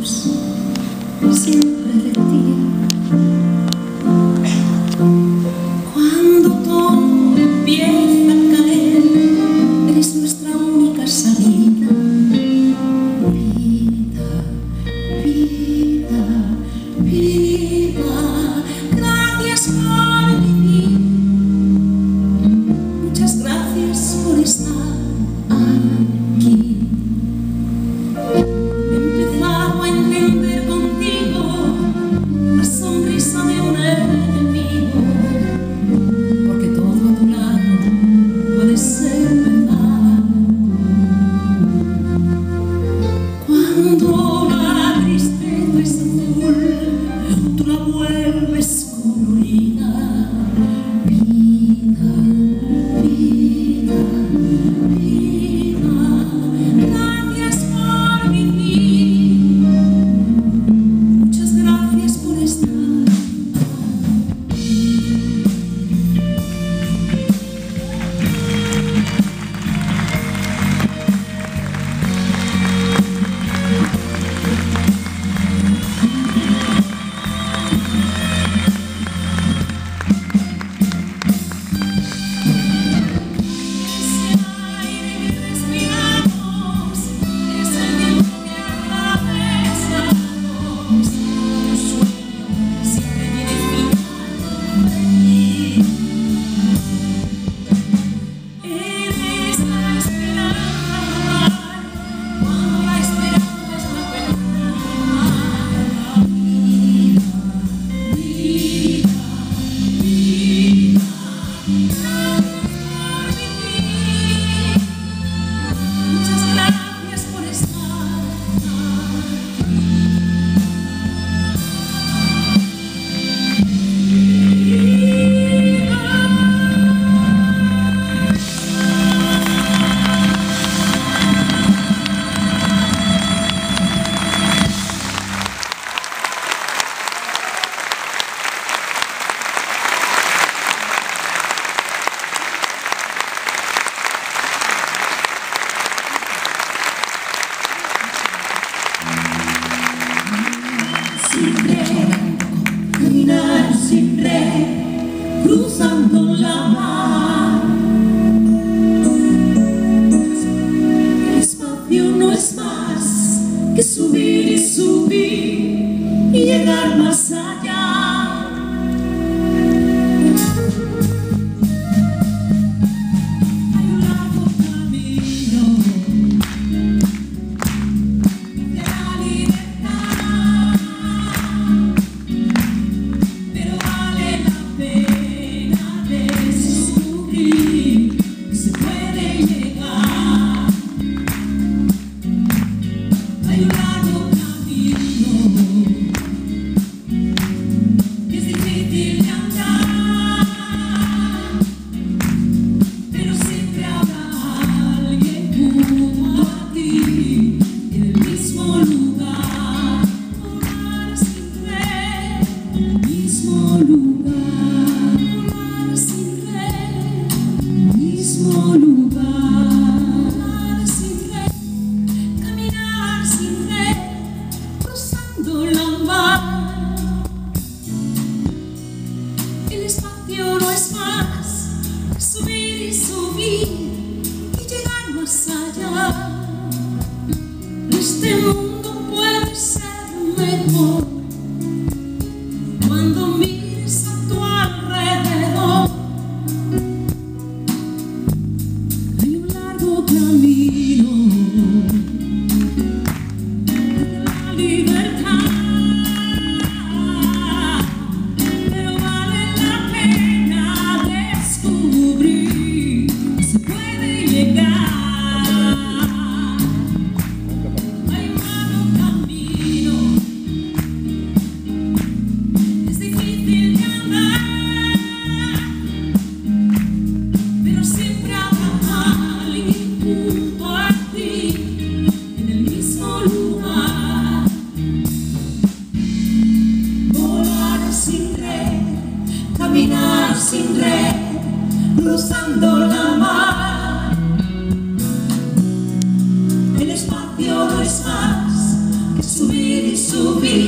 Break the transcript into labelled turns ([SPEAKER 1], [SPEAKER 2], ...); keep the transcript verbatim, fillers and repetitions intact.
[SPEAKER 1] hablamos siempre de ti. Cuando todo empieza a caer, eres nuestra única salida. Vida, vida, vida, gracias por vivir. Muchas gracias por estar aquí. He empezado a entender contigo la sonrisa de un enemigo, porque todo a tu lado puede ser verdad. Cuando la tristeza es azul, tú la vuelves colorida. Vida, vida, vida, gracias por vivir. Muchas gracias por estar aquí. Caminar sin red, cruzando la mar. El espacio no es más que subir y subir y llegar más allá. Hay un largo camino de la libertad, pero vale la pena descubrir que se puede llegar. Hay un largo camino, es difícil de andar, pero siempre habrá alguien junto a ti en el mismo lugar. Volar sin red, en el mismo lugar. Volar sin red, en el mismo lugar. Volar sin red, caminar sin red, cruzando la mar. El espacio no es más que subir y subir y llegar más allá. Este mundo puede ser mejor cuando mires a tu alrededor. Hay un largo camino de la libertad, pero vale la pena descubrir que se puede llegar. Hay un largo camino, es difícil de andar, pero siempre habrá alguien junto a ti en el mismo lugar. Volar sin red, caminar sin red, cruzando la mar. El espacio no es más que subir y su vida.